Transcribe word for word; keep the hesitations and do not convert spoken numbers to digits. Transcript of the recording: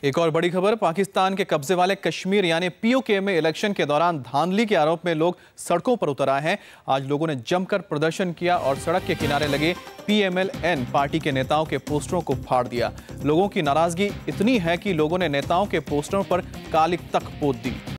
एक और बड़ी खबर, पाकिस्तान के कब्जे वाले कश्मीर यानी पीओके में इलेक्शन के दौरान धांधली के आरोप में लोग सड़कों पर उतर आए हैं। आज लोगों ने जमकर प्रदर्शन किया और सड़क के किनारे लगे पीएमएल-एन पार्टी के नेताओं के पोस्टरों को फाड़ दिया। लोगों की नाराजगी इतनी है कि लोगों ने नेताओं के पोस्टरों पर कालिक तक पोत दी।